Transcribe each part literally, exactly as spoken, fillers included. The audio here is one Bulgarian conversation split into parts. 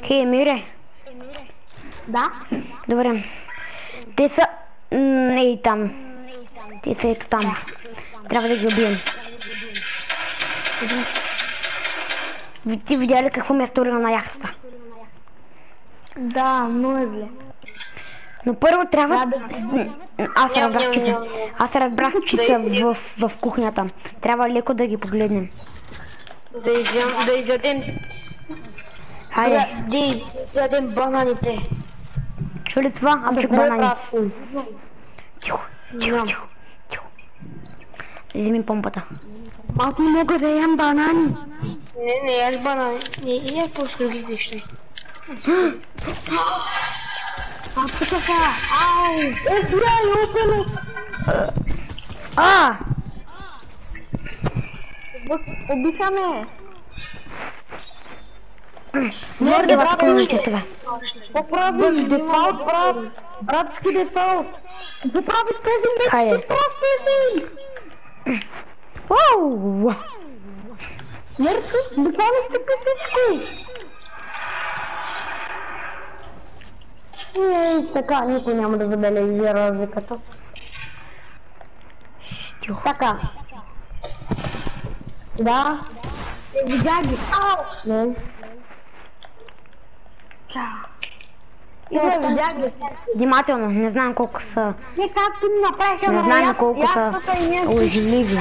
Хей, Мире. Да? Добре. Те са... Ей там. Те са ето там. Трябва да ги убием. Ти видя ли какво ми е сторила на яхтата? Да, много е зле. Но първо трябва... Да, да. Аз Ням, разбрах, че ням, са... ням, ням. Аз разбрах, че Да са изядем. в, в кухнята. Трябва леко да ги погледнем. Да изядем, да изядем, Хайде. да изядем бананите. Чу ли това? Аз чух банани. Тихо, тихо, Ням. тихо, тихо. Вземи помпата. Аз не мога да ям банани. Не, не яш банани. Не, яш по-скоро другите неща. А, тук са. Ау! Е, бля, опено! А! Убиха ме! Може да вас снимате сега. Какво правиш? Дефалт, брат! Братски дефалт! Какво правиш с тези Хайде. мечите? Просто си! Уау! Мерки, буквално стъпи всичко! Ей, така, никой няма да забележи разликата. Тихо. Така. Да. Е, видя ги. Ау! Не. Чао. И да, видя ги. Внимателно, не знам колко са... Не, както ми направиха Не на знам ят- колко са ястата и ние... лъжливи.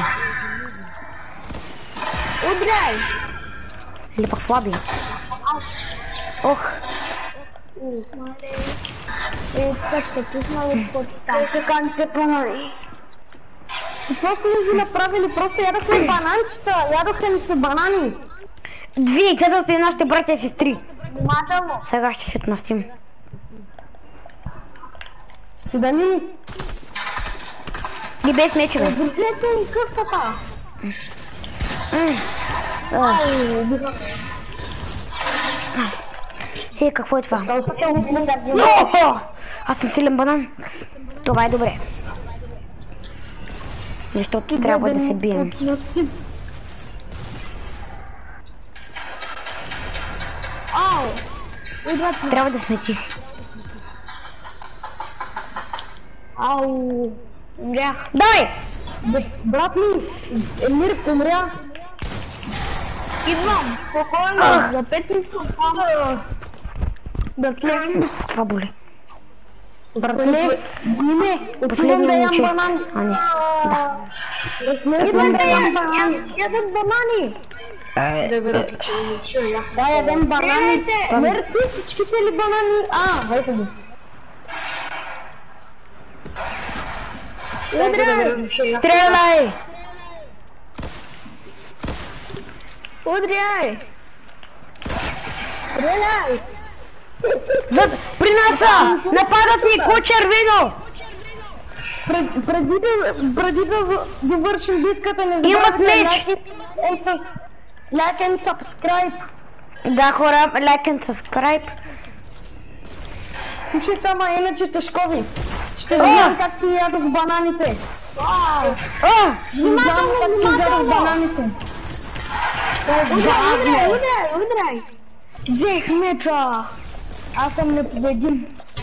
Удряй! Или пък слаби. Ох, Е, така ще пуснал от подста. Те са каните банани. Какво сме ги направили? Просто ядохме бананчета. Ядоха ни се банани. вие гледате нашите братя и сестри. Внимателно. Сега ще се отмъстим. Да ни... И без мечове. Държете ни къщата. А, Ай, убиха. Е, какво е това? Кълцата убиха да ги... О, аз съм силен банан. Това е добре. Защото трябва да се бием. Ау! Идват. Трябва да сме тихи. Ау! Умрях. Дай! Б- Брат ми, Емир умря. Идвам, спокойно, за пет минути остана да слезем. Това боли. Братле, Диме, отивам Последния да ми ям чест. банан. А, не. Да. Идвам да ям банан. Ядем банани. Добре, Да, ядем банани. Емир, ти всичките ли банани? А, ето ги. Удряй! Стреляй! Удряй! Стреляй! Зад... При нас са! Нападат ни! Ко червено! Пред- Преди да, преди да довършим битката, не Имат забравяйте меч! like and- and- like and subscribe. Да, хора, like and subscribe. Слушайте, ама иначе тежкови. Ще О! видим как ти ядох бананите. О! Внимателно, внимателно! Бананите. Удряй, удряй, удряй, удряй! Взех меча! Аз съм непобедим.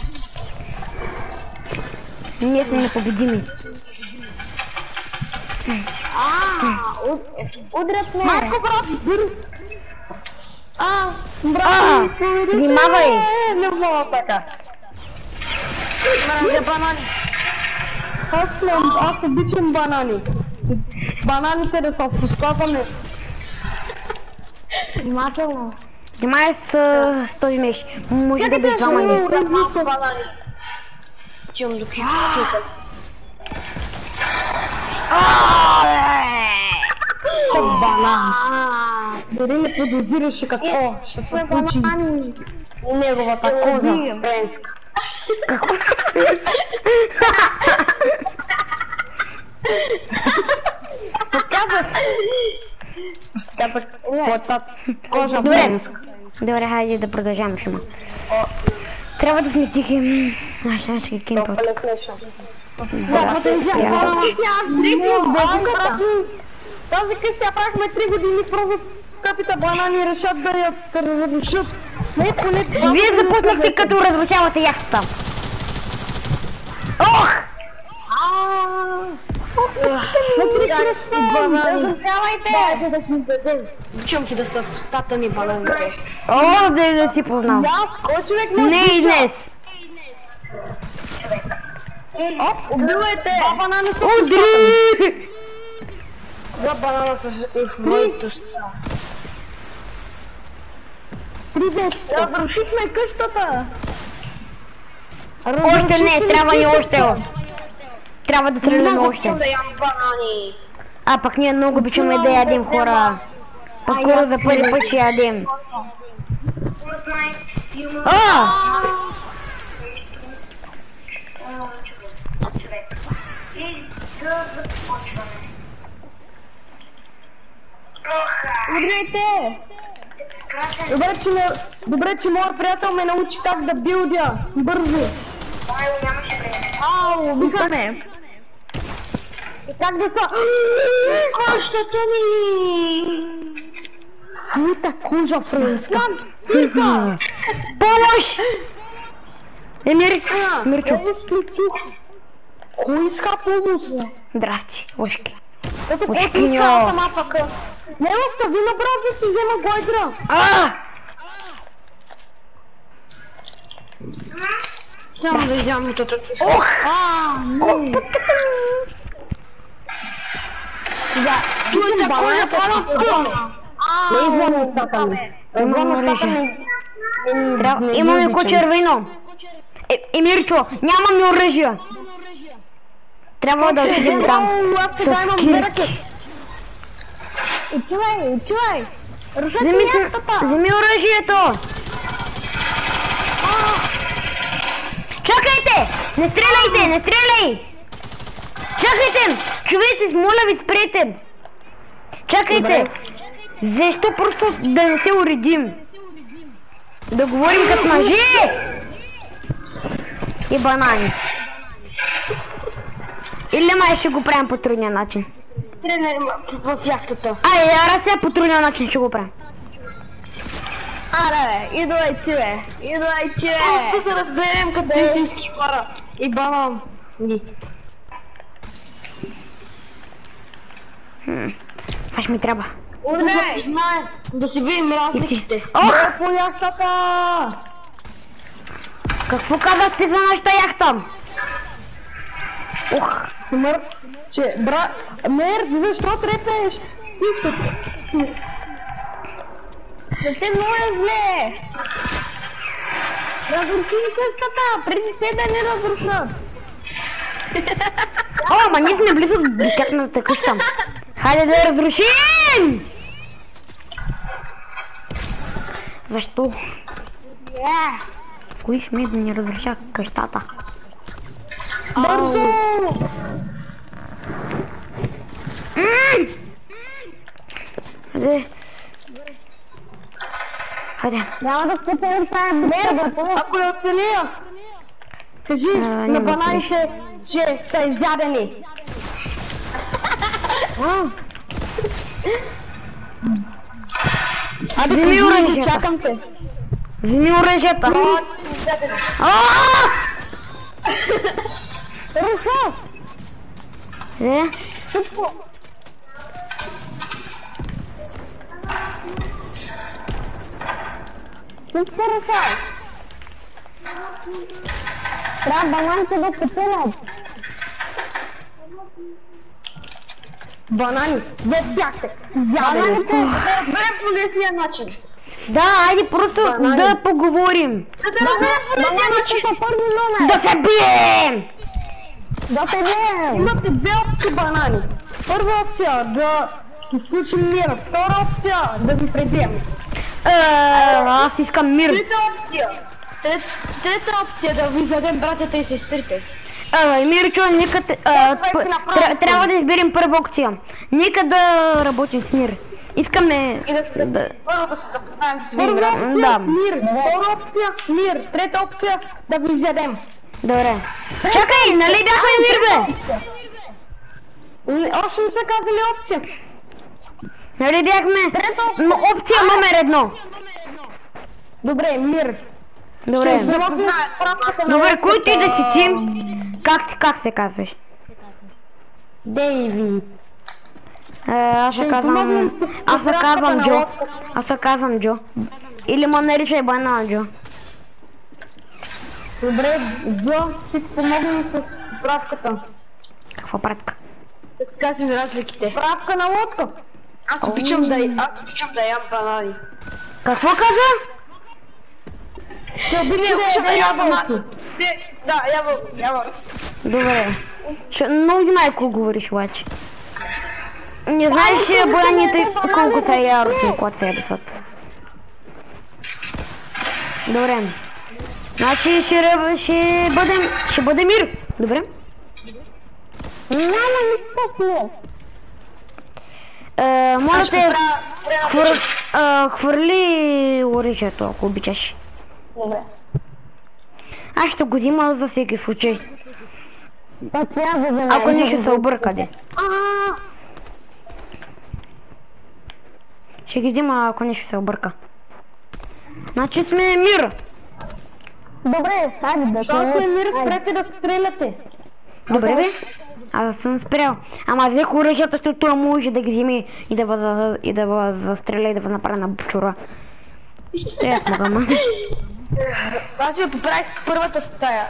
Ние сме непобедими. Ааа, удрят ме! Майко, брат, бърз! А, брат, А, ми, поведете внимавай! ме! Не мога така. за банани. Аз съм, аз обичам банани. Бананите да са в устата ми. Внимателно. Внимай с, с този меч. Може да бъде двама ни. За малко банани. Чум до пипка. Как банан. Дори не подозираше какво ще се случи. Неговата коза френска. Показах. Казах, плата кожа Добре. френска. Добре, хайде да продължаваме филма. Трябва да сме тихи. Аз ще ще ги кемпа. Тази къща правихме три години, просто скъпите банани решат да я разрушат. Не, поне... Вие започнахте като разрушавате яхтата. Ох! Дайте да ти задем. Обичам ти да са в устата ми бананите. О, да си познал. Кой човек не Не и днес. Убивайте! Два банана са в устата ми. Удри! Два банана са в моето уста. Три вече. Разрушихме къщата. Още не, трябва ни още. Трябва да стреляме Много още. обичам да ям банани. А пък ние много обичаме да ядем, хора. По-скоро за първи път ще ядем. А! Играйте! Добре, че, ме... Добре, че моят приятел ме научи как да билдя. Бързо. Ау, обичаме. И как да са... Кощата ни! Мита кожа френска. Помощ! Емир, Мирчо. Кой иска помощ? Здрасти, Ошки. Ето, Ошки, ето иска ньо. мапака. Не, остави на брат да си взема гойдра. А! Само да изям митото. Ох! А, не. Да, Твоята кожа пала. не извън устата ми. Извън устата ми. Трябва... Имаме кучер вино. Е, Емирчо, нямаме оръжие. Трябва да отидем там. Аз сега имам две ръки. Чувай, чувай. Рушете Вземи, яхтата. вземи оръжието. Чакайте! Не стреляйте, не стреляй! Чакайте! Човеци, моля ви, спрете! Чакайте! Защо просто да не се уредим? Да говорим като мъже! И банани. Или май ще го правим по трудния начин? Стреляй в яхтата. Ай, ара сега по трудния начин ще го правим. Аре, идвай ти, бе. Идвай ти, бе. Да се разберем като истински хора. И банан. Това ще ми трябва. Да се запознаем, да си видим разликите. Ох! По яхтата. Какво казахте за нашата яхта? Ох! Смърт. Че, бра... Мерд, защо трепеш? Не се много е зле. Разруши къщата, преди те да не разрушат. О, ама ние сме близо до тяхната къща. Хайде да я разрушим! Защо? Кои сме да ни разрушат къщата? Бързо! Хайде. Хайде. Няма да спечелим тази битка, ако я оцелия. Кажи А, на няма да бананите, че са изядени. Абе, Вземи кажи, оръжията. чакам те. Вземи оръжията. Ааа! Руха! Е? Тук се руха! Трябва бананите да печелят. Банани, вие бяхте изядени. Да се разберем по лесния начин. Да, айде просто да поговорим. Да се разберем по лесния начин. Бананите са първи номер. Да се бием! Да се бием! Имате две опции банани. Първа опция да изключим мира. Втора опция да ви пребием. Е, аз искам мир. Трета опция. Трет, трета опция да ви задем братята и сестрите. Абе, Мирчо, нека... те- а, п- тря- Трябва да изберем първа опция. Нека да работим с мир. Искаме... И да се Да. първо да се запознаем да си видим Първа братята. опция Да. мир. Втора опция мир. Трета опция да ви изядем. Добре. Чакай, нали бяхме мир, бе? Н- Още не са казали опция. Нали бяхме... М- Опция номер едно. Добре, мир. Добре. Ще замокнем справката на Добре, който и да си ти, лодката. как, си- как се казваш? Дейвид. Е, аз се Ще казвам... помогнем с Аз се подправката казвам на Джо. лодката. Аз се казвам Джо. Или ме наричай Банана Джо. Добре, Джо, ще ти помогнем с правката. Каква пратка? Да си казвам разликите. Правка на лодка. Аз обичам да, аз обичам да ям банани. Какво каза? Ще обича Не, обичам да да яде ям ябълки. банани. Не, да, ябълки, ябълки. Добре. Ще, много майко говориш, обаче. Не знаеш ли бояните колко са яростни, когато се ядесат. Добре. Значи ще, ръб- ще бъдем... Ще бъде мир. Добре? Няма нищо. Е, моля Аз ще те, правя добре на хвър, вечер. а, хвърли оръжието, ако обичаш. Добре. Аз ще го взима за всеки случай. Да трябва да вземем. Ако не ще се объркаде. Ааа. Ще ги взима, ако не ще се обърка. Значи сме мир. Добре, хайде да Защо сме мир, спрете да стреляте. Добре бе? Аз съм спрял. Ама взех оръжията, защото той може да ги вземе и да въз- и да въз- застреля и да ви направя на бучура. Те аз мога, ма. Аз ви поправих първата стая.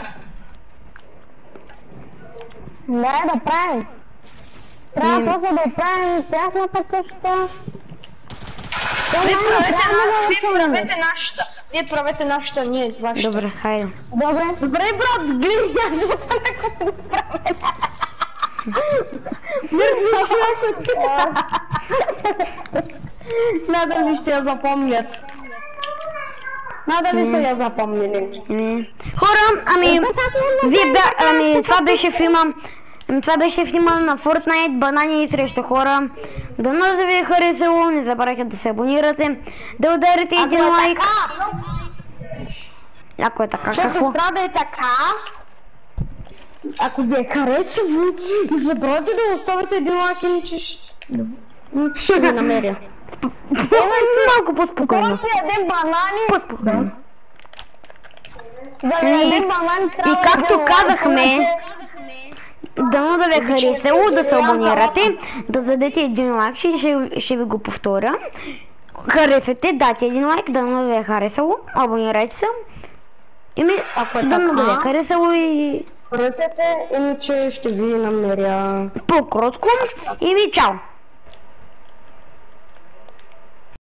Не, да правим. Трябва Не. просто да оправим тяхната къща. Вие правете, трябва на... да Вие оправим. правете нашата. Вие правете нашата, ние вашата. Добре, хайде. Добре. Добре, брат, гледай, аз ще да го правим. Мърдиш нашата. Надали ще я запомнят. Надали са я запомнили. Ами, хора, ами, вие бя, ами, това беше филма, ами, това беше филма на Fortnite, банани срещу хора. Дано да ви е харесало, не забравяйте да се абонирате, да ударите един лайк. Ако е така, Защото какво? трябва да е така. Ако ви е харесало, не забравяйте да оставите един лайк, иначе ще... ще ви намеря. Малко по-спокойно. После ядем банани. По-спокойно. Да И- ядем банани, И трябва както да казахме, дано да ви е харесало, да се абонирате, да дадете един лайк, ще, ще, ще ви го повторя. Харесате, дайте един лайк, дано да ви е харесало, абонирайте се. И ми, Ако е дано да ви е така, харесало и харесате, иначе ще ви намеря. по-кротко. И ми чао!